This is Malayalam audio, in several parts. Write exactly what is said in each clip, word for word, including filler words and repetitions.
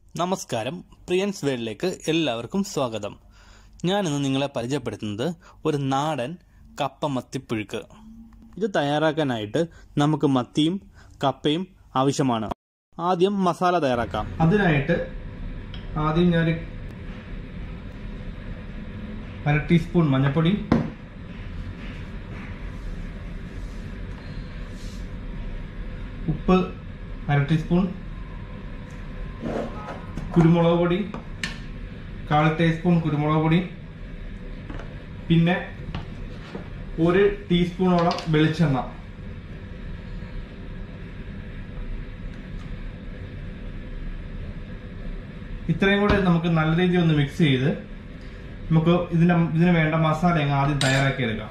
നമസ്കാരം, പ്രിയൻസ് വേൾഡിലേക്ക് എല്ലാവർക്കും സ്വാഗതം. ഞാനിന്ന് നിങ്ങളെ പരിചയപ്പെടുത്തുന്നത് ഒരു നാടൻ കപ്പ മത്തിപ്പുഴുക്ക്. ഇത് തയ്യാറാക്കാനായിട്ട് നമുക്ക് മത്തിയും കപ്പയും ആവശ്യമാണ്. ആദ്യം മസാല തയ്യാറാക്കാം. അതിനായിട്ട് ആദ്യം ഞാൻ അര ടീസ്പൂൺ മഞ്ഞൾപ്പൊടി, ഉപ്പ് അര ടീസ്പൂൺ, കുരുമുളക് പൊടി കാൽ ടീസ്പൂൺ കുരുമുളക് പൊടി, പിന്നെ ഒരു ടീസ്പൂണോളം വെളിച്ചെണ്ണ, ഇത്രയും കൂടെ നമുക്ക് നല്ല രീതിയിൽ ഒന്ന് മിക്സ് ചെയ്ത് നമുക്ക് ഇതിന് ഇതിന് വേണ്ട മസാല അങ്ങ് ആദ്യം തയ്യാറാക്കി എടുക്കാം.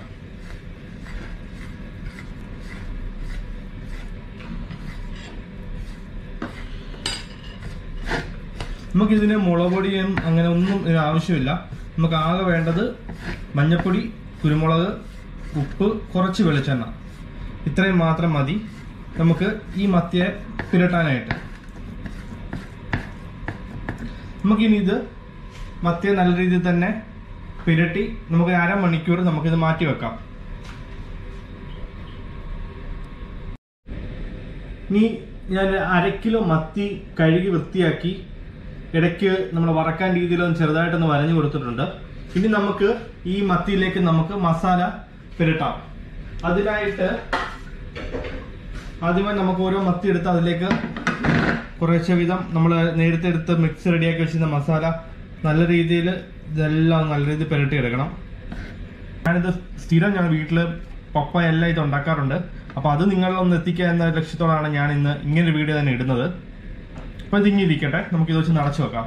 നമുക്കിതിന് മുളക് പൊടിയും അങ്ങനെ ഒന്നും ഇതിന് ആവശ്യമില്ല. നമുക്ക് ആകെ വേണ്ടത് മഞ്ഞൾപ്പൊടി, കുരുമുളക്, ഉപ്പ്, കുറച്ച് വെളിച്ചെണ്ണ, ഇത്രയും മാത്രം മതി നമുക്ക് ഈ മത്തിയെ പുരട്ടാനായിട്ട്. നമുക്കിനി ഇത് മത്തിയെ നല്ല രീതിയിൽ തന്നെ പുരട്ടി നമുക്ക് അരമണിക്കൂർ നമുക്കിത് മാറ്റി വെക്കാം. ഇനി ഞാൻ അര കിലോ മത്തി കഴുകി വൃത്തിയാക്കി ഇടയ്ക്ക് നമ്മൾ വറക്കാൻ രീതിയിലൊന്ന് ചെറുതായിട്ടൊന്ന് വരഞ്ഞു കൊടുത്തിട്ടുണ്ട്. ഇനി നമുക്ക് ഈ മത്തിയിലേക്ക് നമുക്ക് മസാല പുരട്ടാം. അതിനായിട്ട് ആദ്യമായി നമുക്ക് ഓരോ മത്തി എടുത്ത് അതിലേക്ക് കുറേശ്ശെ വീതം നമ്മൾ നേരത്തെ എടുത്ത് മിക്സ് റെഡിയാക്കി വെച്ചിരുന്ന മസാല നല്ല രീതിയിൽ ഇതെല്ലാം നല്ല രീതിയിൽ പുരട്ടി എടുക്കണം. ഞാനിത് സ്ഥിരം ഞാൻ വീട്ടിൽ പപ്പ എല്ലാം ഇത് ഉണ്ടാക്കാറുണ്ട്. അപ്പോൾ അത് നിങ്ങളിലൊന്ന് എത്തിക്കുക എന്ന ലക്ഷ്യത്തോടാണ് ഞാൻ ഇന്ന് ഇങ്ങനെ വീഡിയോ തന്നെ ഇടുന്നത്. അപ്പൊ ഇതിങ്ങി ഇരിക്കട്ടെ, നമുക്ക് ഇത് വെച്ച് നിറച്ചു വെക്കാം.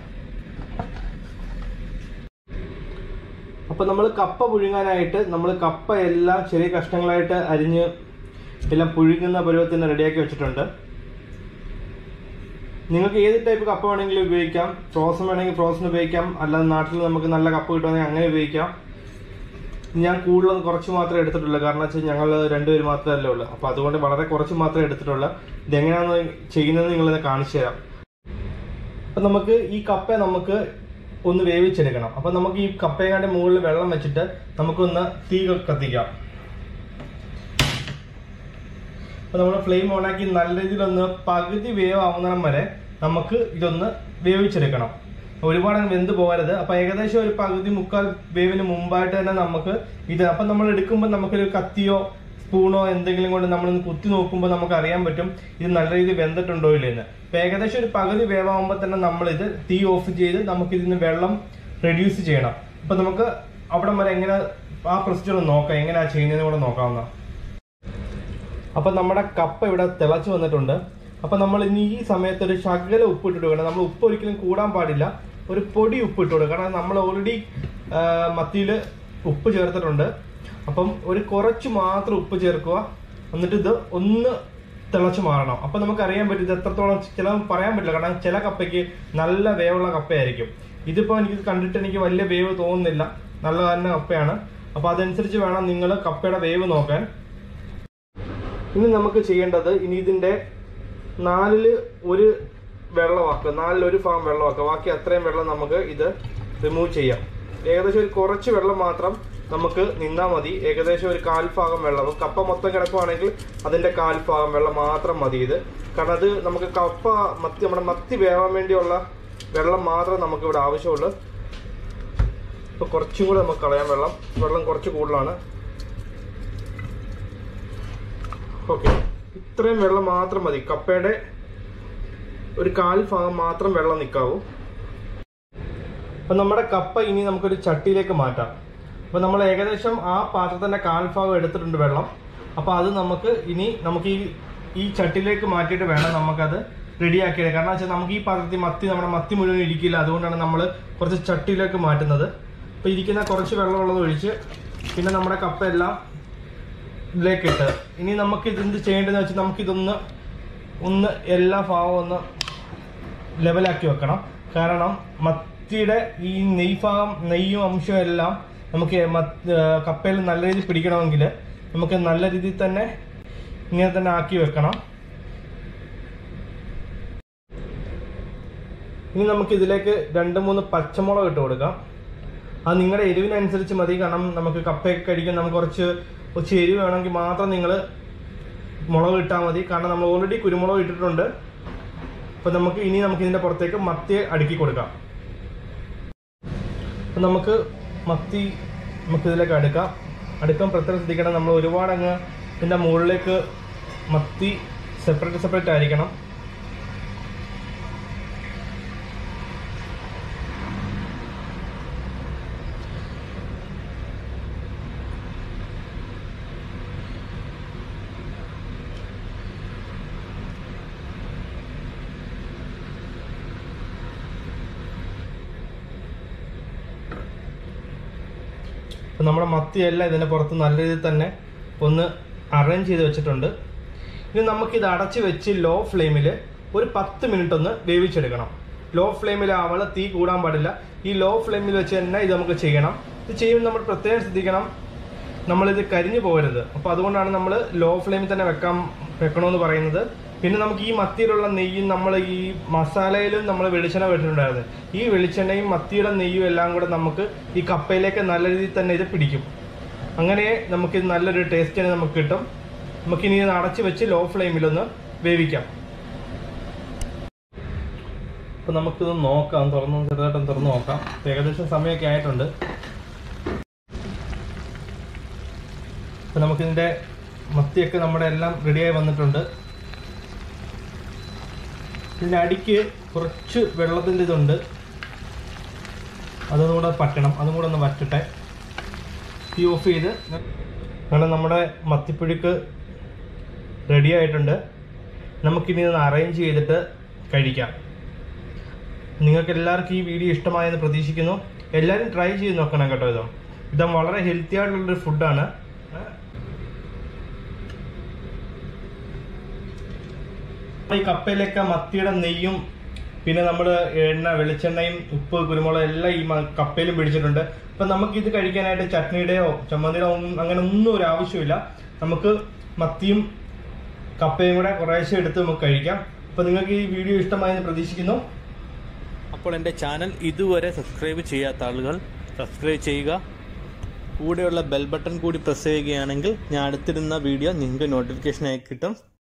അപ്പൊ നമ്മൾ കപ്പ പുഴുങ്ങാനായിട്ട് നമ്മൾ കപ്പ എല്ലാം ചെറിയ കഷ്ണങ്ങളായിട്ട് അരിഞ്ഞ് എല്ലാം പുഴുങ്ങുന്ന പരുവത്തിന് റെഡിയാക്കി വെച്ചിട്ടുണ്ട്. നിങ്ങൾക്ക് ഏത് ടൈപ്പ് കപ്പ വേണമെങ്കിലും ഉപയോഗിക്കാം. ഫ്രോസൺ വേണമെങ്കിൽ ഫ്രോസൺ ഉപയോഗിക്കാം, അല്ലാതെ നാട്ടിൽ നമുക്ക് നല്ല കപ്പ കിട്ടുവാണെങ്കിൽ അങ്ങനെ ഉപയോഗിക്കാം. ഞാൻ കൂടുതലും കുറച്ച് മാത്രമേ എടുത്തിട്ടുള്ളൂ, കാരണം വെച്ചാൽ ഞങ്ങൾ രണ്ടുപേര് മാത്രമല്ലേ ഉള്ളൂ. അപ്പോൾ അതുകൊണ്ട് വളരെ കുറച്ച് മാത്രമേ എടുത്തിട്ടുള്ളൂ. ഇതെങ്ങനെയാണ് ചെയ്യുന്നത് നിങ്ങളിത് കാണിച്ചു തരാം. അപ്പം നമുക്ക് ഈ കപ്പ നമുക്ക് ഒന്ന് വേവിച്ചെടുക്കണം. അപ്പം നമുക്ക് ഈ കപ്പയെങ്ങാണ്ട് മുകളിൽ വെള്ളം വെച്ചിട്ട് നമുക്കൊന്ന് തീ കത്തിക്കാം. അപ്പം നമ്മൾ ഫ്ലെയിം ഓണാക്കി നല്ല രീതിയിലൊന്ന് പകുതി വേവാവുന്നിടം വരെ നമുക്ക് ഇതൊന്ന് വേവിച്ചെടുക്കണം. ഒരുപാട് വെന്ത് പോകരുത്. അപ്പൊ ഏകദേശം ഒരു പകുതി മുക്കാൽ വേവിന് മുമ്പായിട്ട് തന്നെ നമുക്ക് ഇത് അപ്പം നമ്മൾ എടുക്കുമ്പോൾ നമുക്കൊരു കത്തിയോ സ്പൂണോ എന്തെങ്കിലും കൊണ്ട് നമ്മളൊന്ന് കുത്തി നോക്കുമ്പോൾ നമുക്ക് അറിയാൻ പറ്റും ഇത് നല്ല രീതിയിൽ വെന്തിട്ടുണ്ടോ ഇല്ലെന്ന്. അപ്പൊ ഏകദേശം ഒരു പകുതി വേവാകുമ്പോൾ തന്നെ നമ്മളിത് തീ ഓഫ് ചെയ്ത് നമുക്ക് ഇതിന് വെള്ളം റെഡ്യൂസ് ചെയ്യണം. അപ്പൊ നമുക്ക് അവിടെ വരെ എങ്ങനെ ആ പ്രൊസീജിയർ നോക്കാം, എങ്ങനെയാ ചെയ്യുന്നതെന്ന് കൂടെ നോക്കാവുന്ന. അപ്പൊ നമ്മുടെ കപ്പ ഇവിടെ തിളച്ചു വന്നിട്ടുണ്ട്. അപ്പൊ നമ്മൾ ഇനി ഈ സമയത്ത് ഒരു ശകല ഉപ്പ് ഇട്ടിട്ട് കൊടുക്കണം. നമ്മൾ ഉപ്പ് ഒരിക്കലും കൂടാൻ പാടില്ല, ഒരു പൊടി ഉപ്പ് ഇട്ട് കൊടുക്കണം. കാരണം നമ്മൾ ഓൾറെഡി മത്തിയിൽ ഉപ്പ് ചേർത്തിട്ടുണ്ട്. അപ്പം ഒരു കുറച്ച് മാത്രം ഉപ്പ് ചേർക്കുക. എന്നിട്ട് ഇത് ഒന്ന് തിളച്ച് മാറണം. അപ്പൊ നമുക്ക് അറിയാൻ പറ്റും ഇത് എത്രത്തോളം. ചില പറയാൻ പറ്റില്ല, കാരണം ചില കപ്പയ്ക്ക് നല്ല വേവുള്ള കപ്പയായിരിക്കും. ഇതിപ്പോ എനിക്ക് കണ്ടിട്ട് എനിക്ക് വലിയ വേവ് തോന്നുന്നില്ല, നല്ല തന്നെ കപ്പയാണ്. അപ്പൊ അതനുസരിച്ച് വേണം നിങ്ങൾ കപ്പയുടെ വേവ് നോക്കാൻ. ഇനി നമുക്ക് ചെയ്യേണ്ടത്, ഇനി ഇതിന്റെ നാലില് ഒരു വെള്ളമാക്കുക, നാലിൽ ഒരു ഭാഗം വെള്ളമാക്കുക. ബാക്കി അത്രയും വെള്ളം നമുക്ക് ഇത് റിമൂവ് ചെയ്യാം. ഏകദേശം ഒരു കുറച്ച് വെള്ളം മാത്രം നമുക്ക് നിന്നാൽ മതി. ഏകദേശം ഒരു കാൽ ഭാഗം വെള്ളം. കപ്പ മൊത്തം കിടക്കുവാണെങ്കിൽ അതിന്റെ കാൽ ഭാഗം വെള്ളം മാത്രം മതി ഇത്. കാരണം അത് നമുക്ക് കപ്പ മത്തി നമ്മുടെ മത്തി വേവാൻ വേണ്ടിയുള്ള വെള്ളം മാത്രം നമുക്ക് ഇവിടെ ആവശ്യമുള്ളൂ. ഇപ്പൊ കുറച്ചും കൂടെ നമുക്ക് കളയാം വെള്ളം. വെള്ളം കുറച്ച് കൂടുതലാണ്. ഓക്കെ, ഇത്രയും വെള്ളം മാത്രം മതി. കപ്പയുടെ ഒരു കാൽ ഭാഗം മാത്രം വെള്ളം നിൽക്കാവൂ. അപ്പൊ നമ്മുടെ കപ്പ ഇനി നമുക്കൊരു ചട്ടിയിലേക്ക് മാറ്റാം. അപ്പൊ നമ്മൾ ഏകദേശം ആ പാത്രത്തിന്റെ കാൽ ഭാഗം എടുത്തിട്ടുണ്ട് വെള്ളം. അപ്പൊ അത് നമുക്ക് ഇനി നമുക്ക് ഈ ഈ ചട്ടിയിലേക്ക് മാറ്റിയിട്ട് വേണം നമുക്കത് റെഡിയാക്കിയത്. കാരണം വെച്ചാൽ നമുക്ക് ഈ പാത്രത്തിൽ മത്തി നമ്മുടെ മത്തി മുഴുവൻ ഇരിക്കില്ല. അതുകൊണ്ടാണ് നമ്മൾ കുറച്ച് ചട്ടിയിലേക്ക് മാറ്റുന്നത്. അപ്പൊ ഇരിക്കുന്ന കുറച്ച് വെള്ളമുള്ളത് ഒഴിച്ച് പിന്നെ നമ്മുടെ കപ്പ എല്ലാം ഇതിലേക്കിട്ട് ഇനി നമുക്ക് ഇതെന്ത് ചെയ്യേണ്ടതെന്ന് വെച്ചാൽ നമുക്കിതൊന്ന് ഒന്ന് എല്ലാ ഭാഗവും ഒന്ന് ലെവലാക്കി വെക്കണം. കാരണം മത്തിയുടെ ഈ നെയ് ഭാഗം നെയ്യും അംശവും എല്ലാം നമുക്ക് കപ്പയിൽ നല്ല രീതിയിൽ പിടിക്കണമെങ്കിൽ നമുക്ക് നല്ല രീതിയിൽ തന്നെ ഇങ്ങനെ തന്നെ ആക്കി വെക്കണം. ഇനി നമുക്ക് ഇതിലേക്ക് രണ്ട് മൂന്ന് പച്ചമുളക് ഇട്ട് കൊടുക്കാം. അത് നിങ്ങളുടെ എരിവിനനുസരിച്ച് മതി. കാരണം നമുക്ക് കപ്പയൊക്കെ കഴിക്കാൻ നമുക്ക് കുറച്ച് കുറച്ച് എരിവ് വേണമെങ്കിൽ മാത്രം നിങ്ങൾ മുളക് ഇട്ടാൽ മതി. കാരണം നമ്മൾ ഓൾറെഡി കുരുമുളക് ഇട്ടിട്ടുണ്ട്. അപ്പം നമുക്ക് ഇനി നമുക്ക് ഇതിൻ്റെ പുറത്തേക്ക് മത്തി അടുക്കി കൊടുക്കാം. അപ്പം നമുക്ക് മത്തി നമുക്ക് ഇതിലേക്ക് അടുക്കാം. അടുക്കാൻ പ്രത്യേകം ശ്രദ്ധിക്കണം, നമ്മൾ ഒരുപാട് അങ്ങ് ഇതിൻ്റെ മുകളിലേക്ക് മത്തി സെപ്പറേറ്റ് സെപ്പറേറ്റ് ആയിരിക്കണം. അപ്പം നമ്മുടെ മത്തിയെല്ലാം ഇതിൻ്റെ പുറത്ത് നല്ല രീതിയിൽ തന്നെ ഒന്ന് അറേഞ്ച് ചെയ്ത് വെച്ചിട്ടുണ്ട്. ഇനി നമുക്കിത് അടച്ച് വെച്ച് ലോ ഫ്ലെയിമിൽ ഒരു പത്ത് മിനിറ്റ് ഒന്ന് വേവിച്ചെടുക്കണം. ലോ ഫ്ലെയിമിലാവള തീ കൂടാൻ പാടില്ല. ഈ ലോ ഫ്ലെയിമിൽ വെച്ച് തന്നെ ഇത് നമുക്ക് ചെയ്യണം. ഇത് ചെയ്യുമ്പോൾ നമ്മൾ പ്രത്യേകം ശ്രദ്ധിക്കണം, നമ്മളിത് കരിഞ്ഞു പോകരുത്. അപ്പോൾ അതുകൊണ്ടാണ് നമ്മൾ ലോ ഫ്ലെയിമിൽ തന്നെ വെക്കാൻ വെക്കണമെന്ന് പറയുന്നത്. പിന്നെ നമുക്ക് ഈ മത്തിയിലുള്ള നെയ്യും നമ്മൾ ഈ മസാലയിലും നമ്മൾ വെളിച്ചെണ്ണ വെച്ചിട്ടുണ്ടായിരുന്നു. ഈ വെളിച്ചെണ്ണയും മത്തിയുടെ നെയ്യും എല്ലാം കൂടെ നമുക്ക് ഈ കപ്പയിലേക്ക് നല്ല രീതിയിൽ തന്നെ ഇത് പിടിക്കും. അങ്ങനെ നമുക്കിത് നല്ലൊരു ടേസ്റ്റ് തന്നെ നമുക്ക് കിട്ടും. നമുക്കിനി ഇത് അടച്ച് വെച്ച് ലോ ഫ്ലെയിമിലൊന്ന് വേവിക്കാം. അപ്പോൾ നമുക്കിത് നോക്കാം, തുറന്ന് ചെറുതായിട്ടൊന്ന് തുറന്ന് നോക്കാം. ഏകദേശം സമയമൊക്കെ ആയിട്ടുണ്ട്. അപ്പോൾ നമുക്കിതിൻ്റെ മത്തിയൊക്കെ നമ്മുടെ എല്ലാം റെഡിയായി വന്നിട്ടുണ്ട്. ഇതിൻ്റെ അടിക്ക് കുറച്ച് വെള്ളത്തിൻ്റെ ഇതുണ്ട്, അതും കൂടെ പറ്റണം. അതും കൂടെ ഒന്ന് വറ്റട്ടെ. തീ ഓഫ് ചെയ്ത് അങ്ങനെ നമ്മുടെ മത്തിപ്പുഴുക്ക് റെഡി ആയിട്ടുണ്ട്. നമുക്കിനി ഒന്ന് അറേഞ്ച് ചെയ്തിട്ട് കഴിക്കാം. നിങ്ങൾക്ക് എല്ലാവർക്കും ഈ വീഡിയോ ഇഷ്ടമായെന്ന് പ്രതീക്ഷിക്കുന്നു. എല്ലാവരും ട്രൈ ചെയ്ത് നോക്കണം കേട്ടോ. ഇത് ഇത് വളരെ ഹെൽത്തി ആയിട്ടുള്ളൊരു ഫുഡാണ്. ഈ കപ്പയിലൊക്കെ മത്തിയുടെ നെയ്യും പിന്നെ നമ്മൾ എണ്ണ വെളിച്ചെണ്ണയും ഉപ്പ് കുരുമുളക് എല്ലാം ഈ കപ്പയിലും പിടിച്ചിട്ടുണ്ട്. അപ്പം നമുക്കിത് കഴിക്കാനായിട്ട് ചട്നിയുടെയോ ചമ്മന്തിയുടെയോ ഒന്നും അങ്ങനെ ഒന്നും ഒരു ആവശ്യമില്ല. നമുക്ക് മത്തിയും കപ്പയും കൂടെ കുറേശ്ശെ എടുത്ത് നമുക്ക് കഴിക്കാം. അപ്പം നിങ്ങൾക്ക് ഈ വീഡിയോ ഇഷ്ടമായെന്ന് പ്രതീക്ഷിക്കുന്നു. അപ്പോൾ എൻ്റെ ചാനൽ ഇതുവരെ സബ്സ്ക്രൈബ് ചെയ്യാത്ത ആളുകൾ സബ്സ്ക്രൈബ് ചെയ്യുക. കൂടെയുള്ള ബെൽ ബട്ടൺ കൂടി പ്രസ് ചെയ്യുകയാണെങ്കിൽ ഞാൻ അടുത്തിടുന്ന വീഡിയോ നിങ്ങൾക്ക് നോട്ടിഫിക്കേഷനായി കിട്ടും.